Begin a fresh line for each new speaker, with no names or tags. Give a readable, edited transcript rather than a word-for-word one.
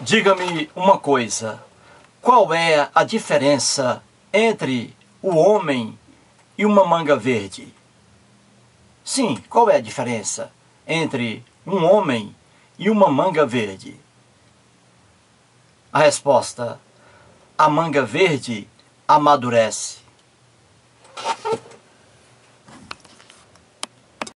Diga-me uma coisa, qual é a diferença entre o homem e uma manga verde? Sim, qual é a diferença entre um homem e uma manga verde? A resposta: a manga verde amadurece.